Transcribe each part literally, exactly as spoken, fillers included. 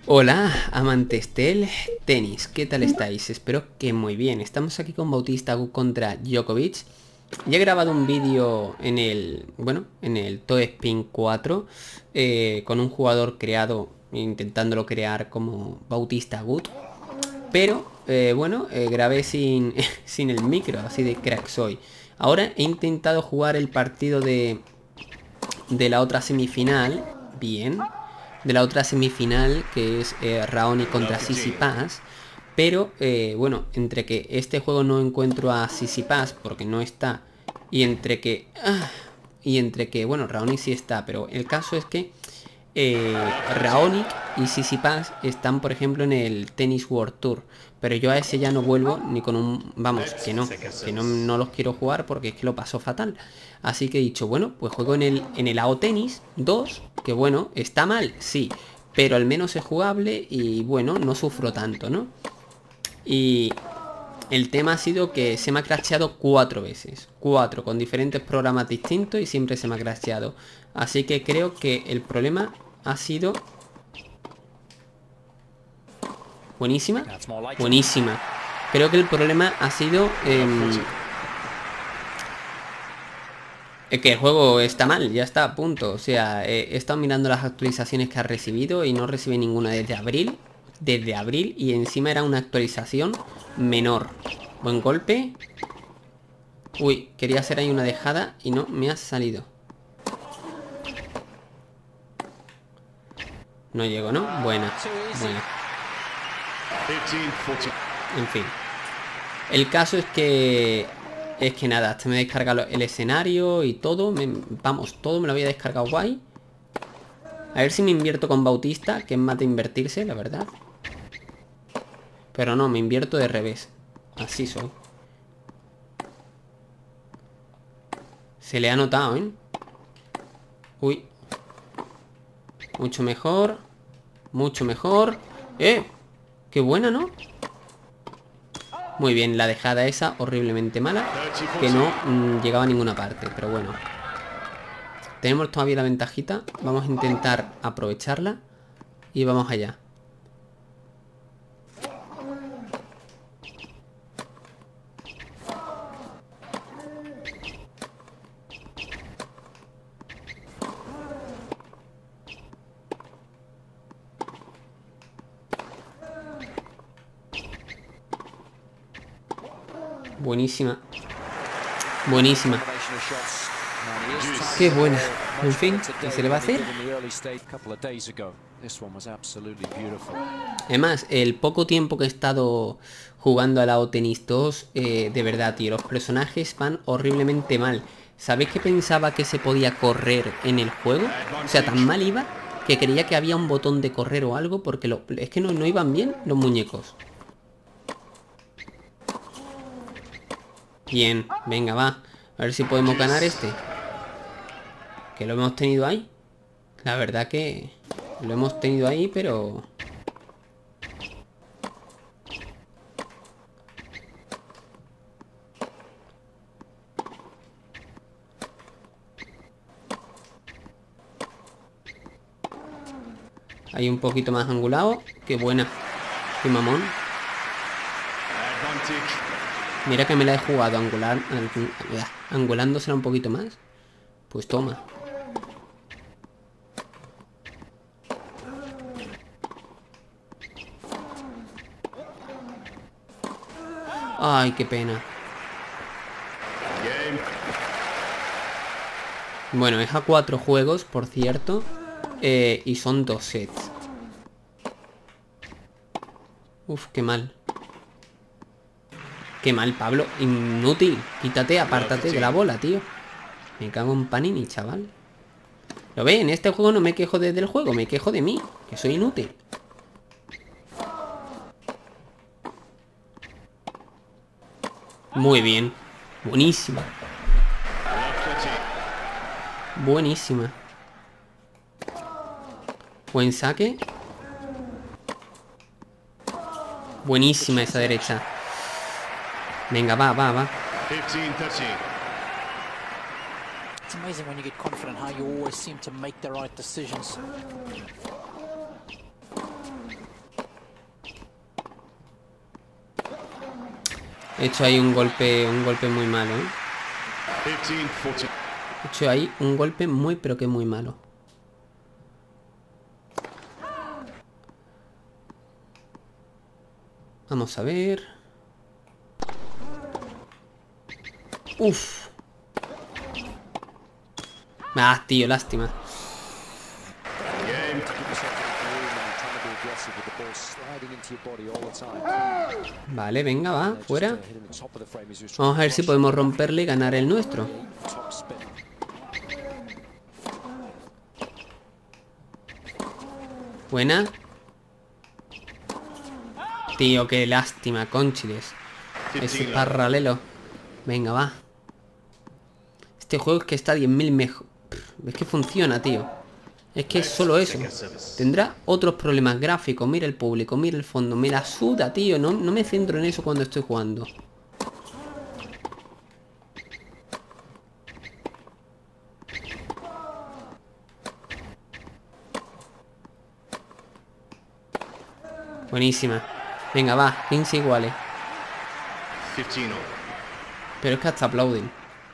Hola, amantes del tenis, ¿qué tal estáis? Espero que muy bien. Estamos aquí con Bautista Agut contra Djokovic. Ya he grabado un vídeo en el, bueno, en el Toe Spin cuatro eh, con un jugador creado, intentándolo crear como Bautista Agut. Pero, eh, bueno, eh, grabé sin, sin el micro, así de crack soy. Ahora he intentado jugar el partido de, de la otra semifinal, bien. De la otra semifinal, que es eh, Raonic contra Tsitsipas. Pero, eh, bueno, entre que este juego no encuentro a Tsitsipas porque no está. Y entre que... Ah, y entre que, bueno, Raonic sí está. Pero el caso es que eh, Raonic y Tsitsipas están, por ejemplo, en el Tennis World Tour. Pero yo a ese ya no vuelvo ni con un... Vamos, que no. Que no, no los quiero jugar porque es que lo paso fatal. Así que he dicho, bueno, pues juego en el, en el A O Tennis dos. Que bueno, está mal, sí. Pero al menos es jugable y bueno, no sufro tanto, ¿no? Y el tema ha sido que se me ha crasheado cuatro veces. Cuatro, con diferentes programas distintos y siempre se me ha crasheado. Así que creo que el problema ha sido... Buenísima. Buenísima. Creo que el problema ha sido... Eh, que el juego está mal, ya está, punto. O sea, he estado mirando las actualizaciones que ha recibido y no recibe ninguna desde abril. Desde abril y encima era una actualización menor. Buen golpe. Uy, quería hacer ahí una dejada y no me ha salido. No llego, ¿no? Buena, buena. En fin. El caso es que... Es que nada, hasta me he descargado el escenario y todo. Me, vamos, todo me lo había descargado guay. A ver si me invierto con Bautista, que es más de invertirse, la verdad. Pero no, me invierto de revés. Así soy. Se le ha notado, ¿eh? Uy. Mucho mejor. Mucho mejor. ¡Eh! ¡Qué buena!, ¿no? Muy bien, la dejada esa horriblemente mala, que no mmm, llegaba a ninguna parte, pero bueno. Tenemos todavía la ventajita. Vamos a intentar aprovecharla. Y vamos allá. Buenísima. Buenísima. Qué buena. En fin, ¿qué se le va a hacer? Además, el poco tiempo que he estado jugando a la A O Tennis dos, eh, de verdad, tío, los personajes van horriblemente mal. ¿Sabéis que pensaba que se podía correr en el juego? O sea, tan mal iba que creía que había un botón de correr o algo, porque lo, es que no, no iban bien los muñecos. Bien, venga, va. A ver si podemos ganar este. Que lo hemos tenido ahí. La verdad que lo hemos tenido ahí, pero... Hay un poquito más angulado. Qué buena. Qué mamón. Mira que me la he jugado angular, angulándosela un poquito más. Pues toma. Ay, qué pena. Bueno, es a cuatro juegos, por cierto. Eh, y son dos sets. Uf, qué mal. Qué mal, Pablo. Inútil. Quítate, apártate de la bola, tío. Me cago en Panini, chaval. ¿Lo ve? En este juego no me quejo desde el juego, me quejo de mí, que soy inútil. Muy bien. Buenísima. Buenísima. Buen saque. Buenísima esa derecha. Venga, va, va, va. It's amazing when you get confident how you always seem to make the right decisions. He hecho ahí un golpe, un golpe muy malo, ¿eh? He hecho ahí un golpe muy, pero que muy malo. Vamos a ver. Uf. Ah, tío, lástima. Vale, venga, va, fuera. Vamos a ver si podemos romperle y ganar el nuestro. Buena. Tío, qué lástima, Conchiles. Ese paralelo. Venga, va. Este juego es que está diez mil mejor. Es que funciona, tío. Es que es solo eso. Tendrá otros problemas gráficos. Mira el público, mira el fondo. Me la suda, tío. No, no me centro en eso cuando estoy jugando. Buenísima. Venga, va. quince iguales. Pero es que hasta aplauden.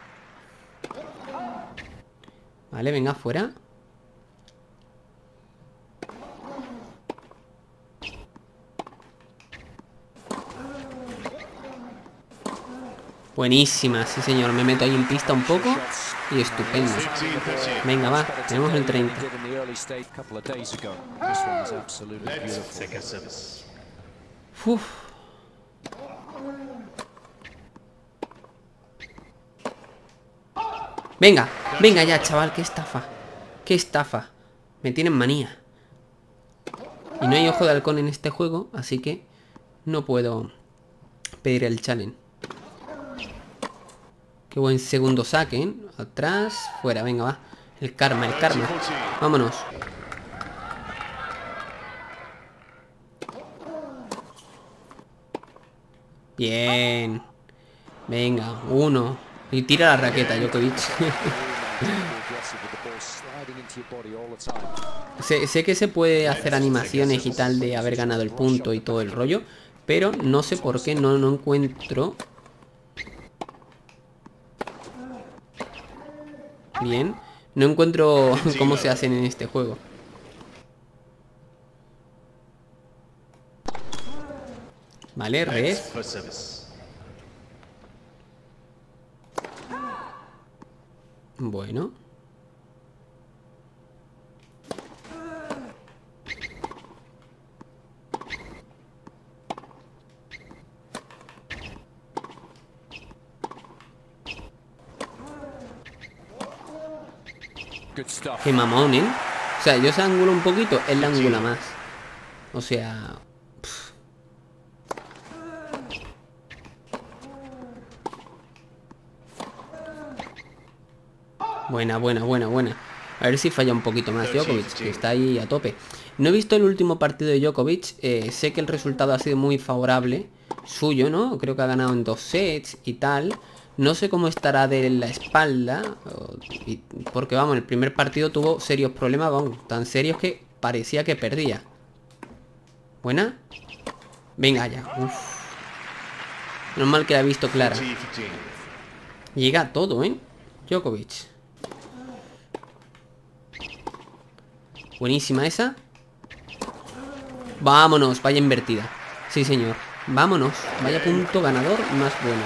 Vale, venga, fuera. Buenísima, sí señor. Me meto ahí en pista un poco. Y estupendo. Venga, va. Tenemos el treinta. Uf. Venga, venga ya, chaval. Qué estafa. Qué estafa. Me tienen manía. Y no hay ojo de halcón en este juego, así que no puedo pedir el challenge. Qué buen segundo saque, ¿eh? Atrás, fuera, venga, va. El karma, el karma. Vámonos. Bien. Venga, uno. Y tira la raqueta, Djokovic. sé, sé que se puede hacer animaciones y tal de haber ganado el punto y todo el rollo, pero no sé por qué no, no encuentro... Bien. No encuentro cómo se hacen en este juego. Vale, red. Bueno. Qué mamón, ¿eh? O sea, yo se angulo un poquito, él la angula más. O sea... Pff. Buena, buena, buena, buena. A ver si falla un poquito más Djokovic, que está ahí a tope. No he visto el último partido de Djokovic. eh, Sé que el resultado ha sido muy favorable suyo, ¿no? Creo que ha ganado en dos sets y tal. No sé cómo estará de la espalda, porque vamos, el primer partido tuvo serios problemas, vamos, tan serios que parecía que perdía. Buena. Venga ya. Uf. Menos mal que la he visto clara. Llega todo, ¿eh? Djokovic. Buenísima esa. Vámonos, vaya invertida. Sí, señor. Vámonos. Vaya punto ganador más bueno.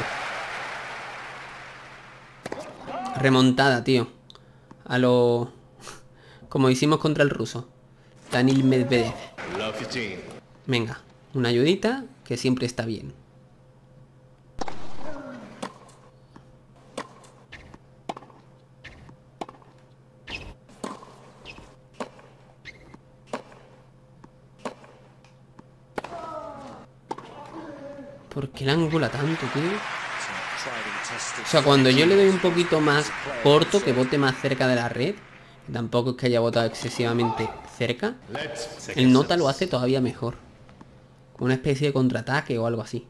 Remontada, tío. A lo... Como hicimos contra el ruso. Daniil Medvedev. Venga, una ayudita que siempre está bien. ¿Por qué la angula tanto, tío? O sea, cuando yo le doy un poquito más corto, que bote más cerca de la red, tampoco es que haya botado excesivamente cerca, el nota lo hace todavía mejor. Como una especie de contraataque o algo así.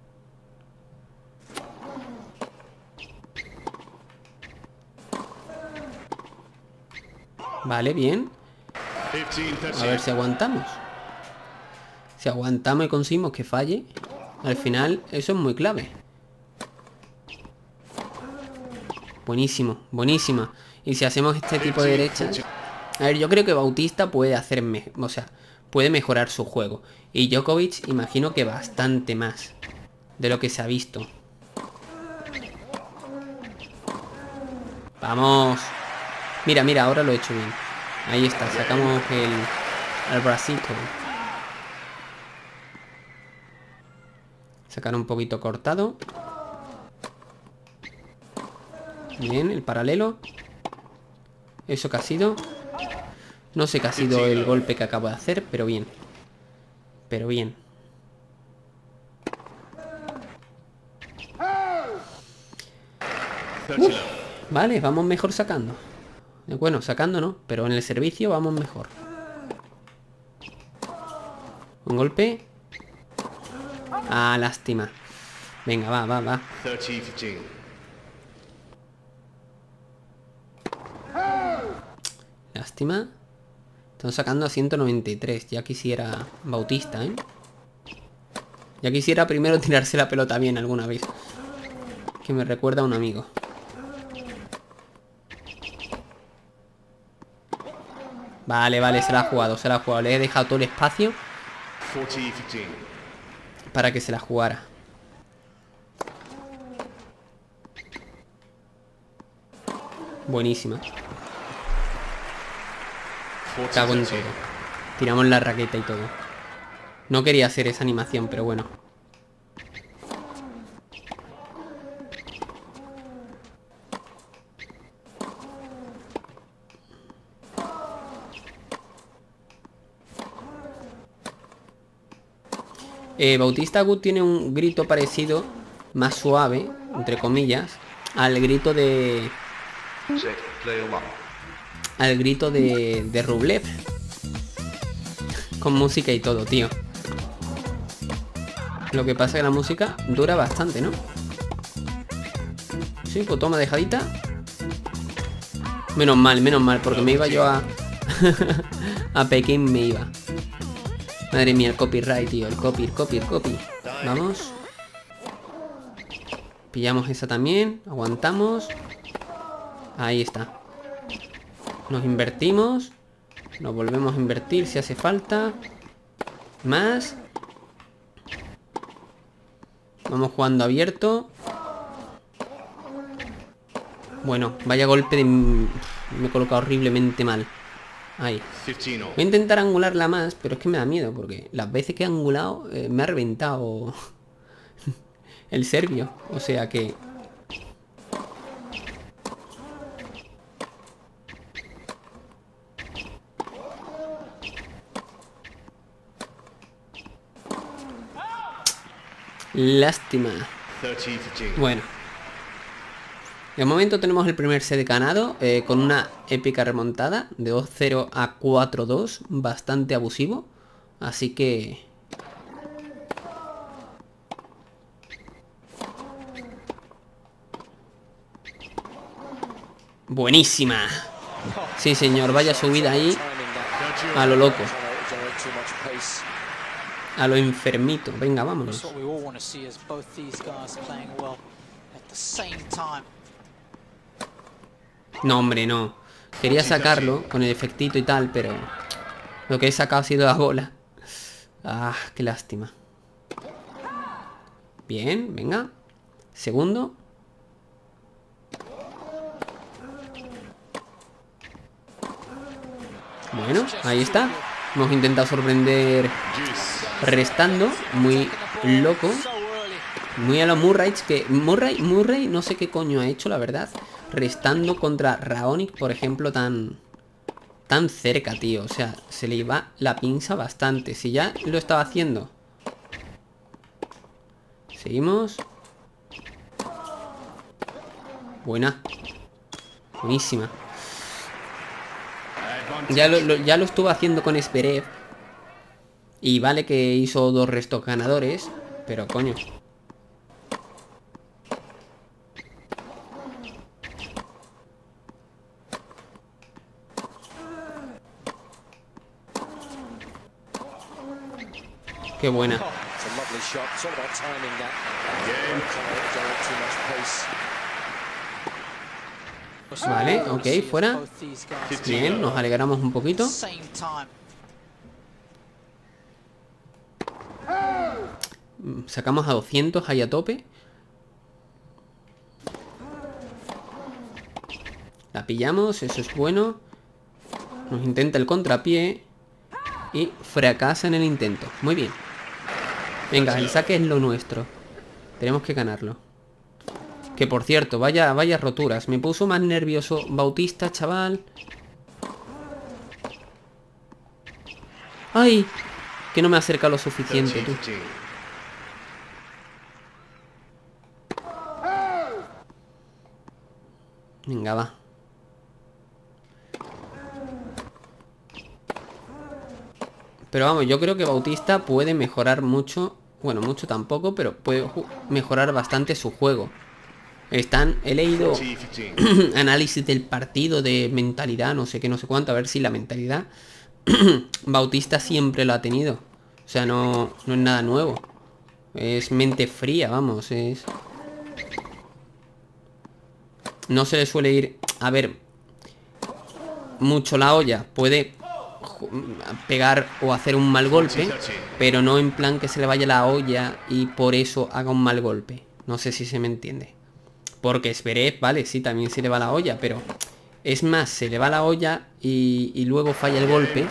Vale, bien. A ver si aguantamos. Si aguantamos y conseguimos que falle, al final eso es muy clave. Buenísimo, buenísima. Y si hacemos este tipo de derechas... A ver, yo creo que Bautista puede hacer... Me... O sea, puede mejorar su juego. Y Djokovic, imagino que bastante más de lo que se ha visto. Vamos. Mira, mira, ahora lo he hecho bien. Ahí está, sacamos el... el bracito. Sacar un poquito cortado. Bien, el paralelo. Eso que ha sido. No sé qué ha sido el golpe que acabo de hacer, pero bien. Pero bien. Uf, vale, vamos mejor sacando. Bueno, sacando no, pero en el servicio vamos mejor. Un golpe. Ah, lástima. Venga, va, va, va. Lástima. Estamos sacando a ciento noventa y tres. Ya quisiera Bautista, ¿eh? Ya quisiera primero tirarse la pelota bien alguna vez. Que me recuerda a un amigo. Vale, vale, se la ha jugado, se la ha jugado. Le he dejado todo el espacio para que se la jugara. Buenísima. Cago en todo. Tiramos la raqueta y todo. No quería hacer esa animación, pero bueno. Eh, Bautista Agut tiene un grito parecido, más suave, entre comillas, al grito de... Al grito de, de Rublev. Con música y todo, tío. Lo que pasa es que la música dura bastante, ¿no? Sí, pues toma dejadita. Menos mal, menos mal, porque me iba yo a... a Pekín me iba. Madre mía, el copyright, tío. El copy, el copy, el copy. Vamos. Pillamos esa también. Aguantamos. Ahí está. Nos invertimos. Nos volvemos a invertir si hace falta. Más. Vamos jugando abierto. Bueno, vaya golpe de... Me he colocado horriblemente mal. Ahí. Voy a intentar angularla más, pero es que me da miedo porque las veces que he angulado eh, me ha reventado el serbio. O sea que... Lástima. Bueno. De momento tenemos el primer set ganado eh, con una épica remontada de dos cero a cuatro dos, bastante abusivo, así que... Buenísima. Sí, señor, vaya subida ahí a lo loco. A lo enfermito. Venga, vámonos. No, hombre, no. Quería sacarlo con el efectito y tal, pero lo que he sacado ha sido la bola. Ah, qué lástima. Bien, venga. Segundo. Bueno, ahí está. Hemos intentado sorprender restando. Muy loco. Muy a los Murray, que Murray, Murray no sé qué coño ha hecho, la verdad. Restando contra Raonic, por ejemplo, tan tan cerca, tío. O sea, se le iba la pinza bastante. Si ya lo estaba haciendo. Seguimos. Buena. Buenísima. Ya lo, lo, ya lo estuvo haciendo con Zverev. Y vale que hizo dos restos ganadores, pero coño. Qué buena. Vale, ok, fuera. Bien, nos alegramos un poquito. Sacamos a doscientos ahí a tope. La pillamos, eso es bueno. Nos intenta el contrapié y fracasa en el intento. Muy bien. Venga, el saque es lo nuestro. Tenemos que ganarlo. Que por cierto, vaya, vaya roturas. Me puso más nervioso Bautista, chaval. ¡Ay! Que no me acerca lo suficiente, tú. Venga, va. Pero vamos, yo creo que Bautista puede mejorar mucho. Bueno, mucho tampoco, pero puede mejorar bastante su juego. Están, he leído análisis del partido, de mentalidad, no sé qué, no sé cuánto. A ver si la mentalidad Bautista siempre lo ha tenido. O sea, no, no es nada nuevo. Es mente fría, vamos, es... No se le suele ir... A ver... Mucho la olla. Puede pegar o hacer un mal golpe, pero no en plan que se le vaya la olla y por eso haga un mal golpe. No sé si se me entiende. Porque Zverev, vale, sí, también se le va la olla, pero... Es más, se le va la olla y, y luego falla el golpe,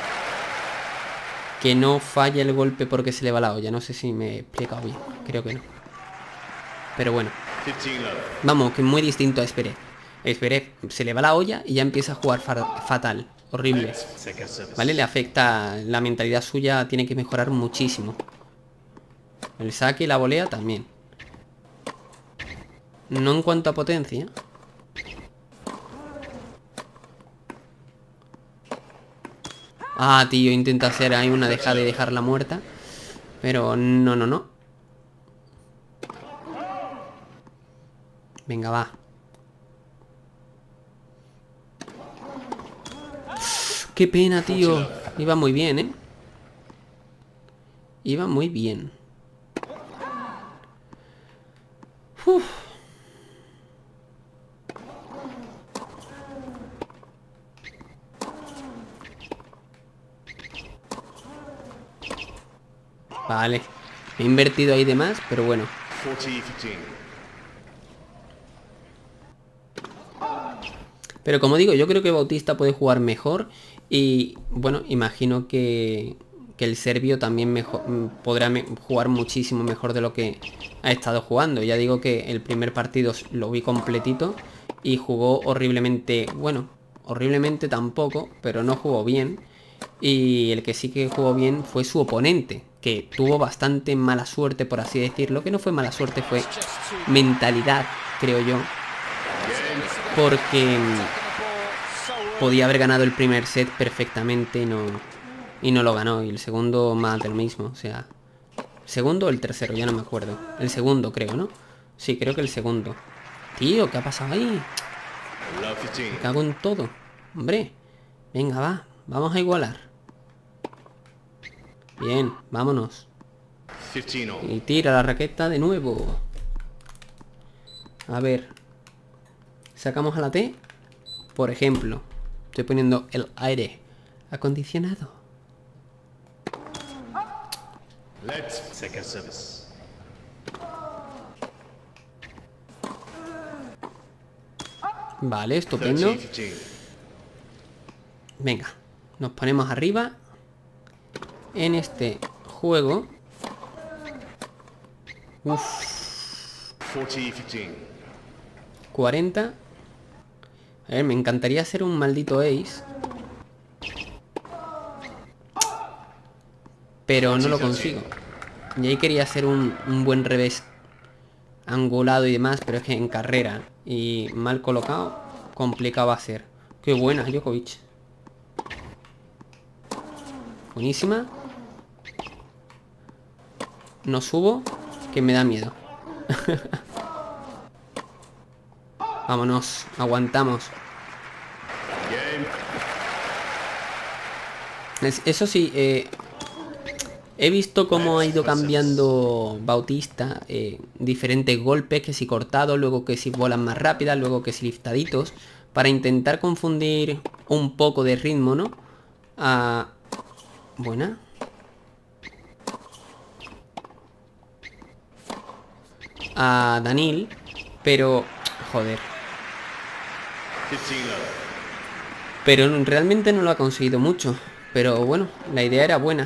que no falla el golpe porque se le va la olla. No sé si me he explicado bien. Creo que no. Pero bueno. Vamos, que es muy distinto a Zverev. Zverev se le va la olla y ya empieza a jugar fatal. Horrible. Vale, le afecta. La mentalidad suya tiene que mejorar muchísimo. El saque y la volea también. No en cuanto a potencia. Ah, tío, intenta hacer ahí una deja de dejarla muerta. Pero no, no, no. Venga, va. Qué pena, tío. Iba muy bien, ¿eh? Iba muy bien. Uf. Vale. Me he invertido ahí de más, pero bueno. Pero como digo, yo creo que Bautista puede jugar mejor. Y bueno, imagino que, que el serbio también mejor, podrá me, jugar muchísimo mejor de lo que ha estado jugando. Ya digo que el primer partido lo vi completito y jugó horriblemente, bueno, horriblemente tampoco, pero no jugó bien. Y el que sí que jugó bien fue su oponente, que tuvo bastante mala suerte, por así decirlo. Que no fue mala suerte, fue mentalidad, creo yo. Porque podía haber ganado el primer set perfectamente y no, y no lo ganó. Y el segundo más del mismo, o sea... ¿Segundo o el tercero? Ya no me acuerdo. El segundo, creo, ¿no? Sí, creo que el segundo. Tío, ¿qué ha pasado ahí? Me cago en todo. Hombre, venga, va. Vamos a igualar. Bien, vámonos. Y tira la raqueta de nuevo. A ver. Sacamos a la T. Por ejemplo. Estoy poniendo el aire acondicionado. Vale, estupendo. Venga, nos ponemos arriba en este juego. Uf. cuarenta. A ver, me encantaría hacer un maldito ace, pero no lo consigo. Y ahí quería hacer un, un buen revés angulado y demás, pero es que en carrera y mal colocado, complicado va a ser. Qué buena, Djokovic. Buenísima. No subo, que me da miedo. Vámonos, aguantamos. Es, eso sí, eh, He visto cómo ha ido cambiando Bautista, eh, diferentes golpes, que si cortados, luego que si bolas más rápidas, luego que si liftaditos, para intentar confundir un poco de ritmo, ¿no? Ah, buena. A Daniil, pero... joder. Pero realmente no lo ha conseguido mucho. Pero bueno, la idea era buena.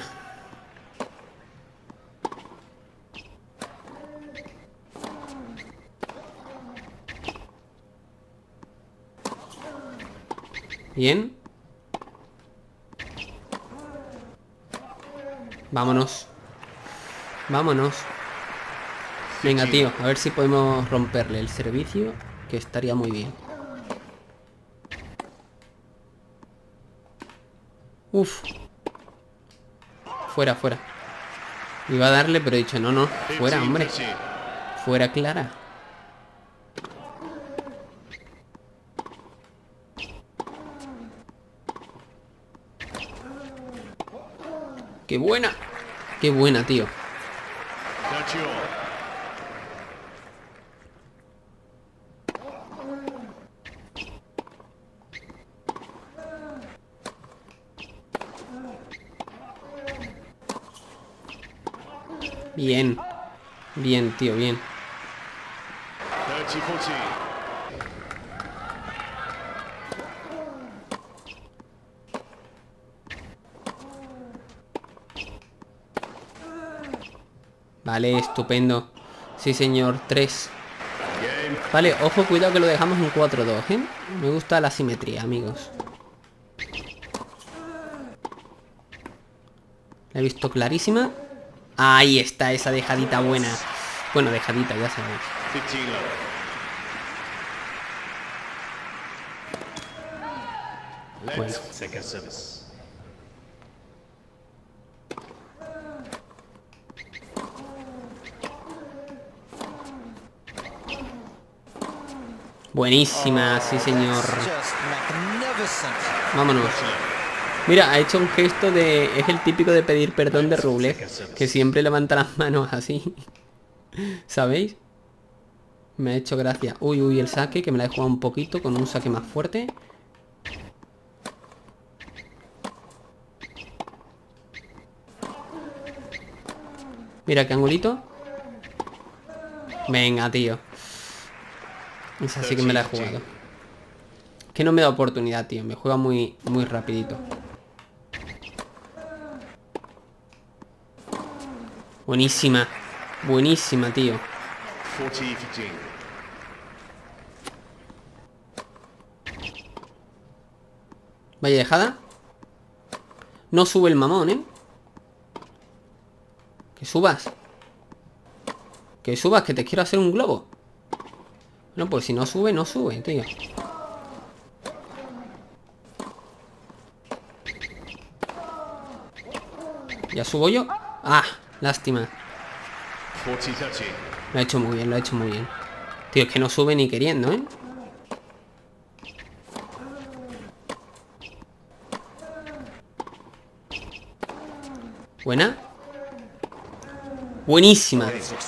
Bien. Vámonos. Vámonos. Venga, tío, a ver si podemos romperle el servicio, que estaría muy bien. Uf. Fuera, fuera. Iba a darle, pero he dicho, no, no. Fuera, hombre. Fuera, Clara. ¡Qué buena! ¡Qué buena, tío! Bien. Bien, tío, bien. Vale, estupendo. Sí, señor, tres. Vale, ojo, cuidado que lo dejamos en cuatro dos, ¿eh? Me gusta la simetría, amigos. La he visto clarísima. Ahí está, esa dejadita buena. Bueno, dejadita, ya sabéis. Bueno. Buenísima, sí señor. Vámonos. Mira, ha hecho un gesto de... es el típico de pedir perdón de Rublev, que siempre levanta las manos así. ¿Sabéis? Me ha hecho gracia. Uy, uy, el saque, que me la he jugado un poquito con un saque más fuerte. Mira, qué angulito. Venga, tío. Esa sí que me la he jugado. Que no me da oportunidad, tío. Me juega muy, muy rapidito. Buenísima. Buenísima, tío. Vaya dejada. No sube el mamón, ¿eh? Que subas. Que subas, que te quiero hacer un globo. No, pues si no sube, no sube, tío. ¿Ya subo yo? Ah, lástima. Lo ha hecho muy bien, lo ha hecho muy bien. Tío, es que no sube ni queriendo, ¿eh? Buena. Buenísima.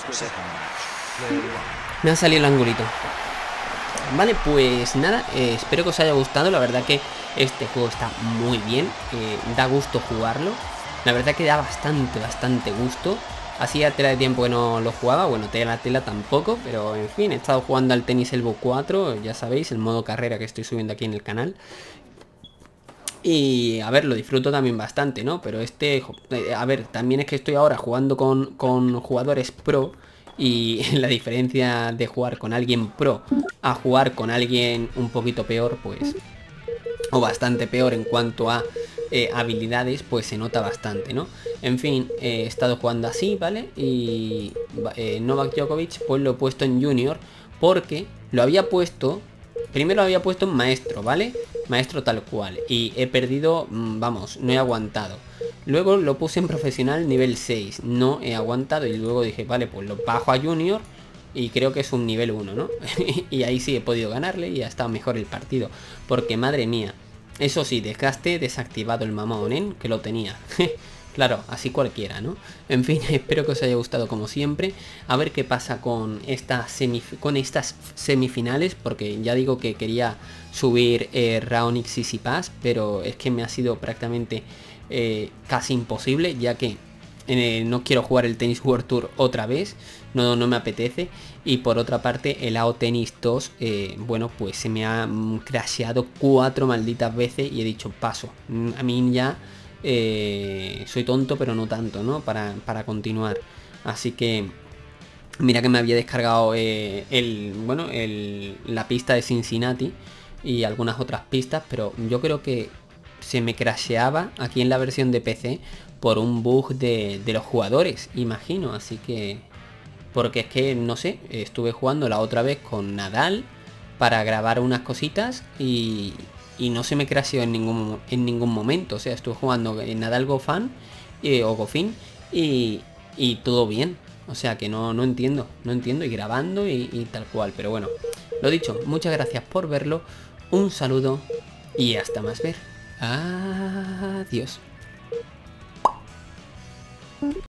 Me ha salido el angulito. Vale, pues nada, eh, espero que os haya gustado. La verdad que este juego está muy bien, eh, da gusto jugarlo. La verdad que da bastante, bastante gusto. Hacía tela de tiempo que no lo jugaba. Bueno, tela, tela tampoco, pero en fin, he estado jugando al Tennis Elbow cuatro. Ya sabéis, el modo carrera que estoy subiendo aquí en el canal. Y a ver, lo disfruto también bastante, ¿no? Pero este, eh, a ver, también es que estoy ahora jugando con, con jugadores pro. Y la diferencia de jugar con alguien pro a jugar con alguien un poquito peor, pues, o bastante peor en cuanto a eh, habilidades, pues se nota bastante, ¿no? En fin, eh, he estado jugando así, ¿vale? Y eh, Novak Djokovic pues lo he puesto en Junior porque lo había puesto, primero lo había puesto en Maestro, ¿vale? Maestro tal cual, y he perdido, vamos, no he aguantado. Luego lo puse en Profesional nivel seis, no he aguantado y luego dije, vale, pues lo bajo a Junior y creo que es un nivel uno, ¿no? Y ahí sí he podido ganarle y ha estado mejor el partido, porque madre mía, eso sí, desgaste desactivado el mamón, ¿eh? Que lo tenía. Claro, así cualquiera, ¿no? En fin, espero que os haya gustado como siempre. A ver qué pasa con estas, semif con estas semifinales, porque ya digo que quería subir eh, Raonic y Easy Pass, pero es que me ha sido prácticamente eh, casi imposible, ya que eh, no quiero jugar el Tennis World Tour otra vez, no, no me apetece. Y por otra parte, el A O Tennis dos, eh, bueno, pues se me ha mm, crasheado cuatro malditas veces y he dicho, paso. A mí ya... Eh, soy tonto pero no tanto, ¿no? Para, para continuar. Así que mira que me había descargado eh, el, bueno, el, la pista de Cincinnati y algunas otras pistas, pero yo creo que se me crasheaba aquí en la versión de P C por un bug de, de los jugadores, imagino. Así que... porque es que, no sé, estuve jugando la otra vez con Nadal para grabar unas cositas y... y no se me crasheó en ningún en ningún momento. O sea, estuve jugando en Nadal Gofan eh, o Gofin y, y todo bien. O sea que no, no entiendo, no entiendo y grabando y, y tal cual. Pero bueno, lo dicho, muchas gracias por verlo. Un saludo y hasta más ver. Adiós.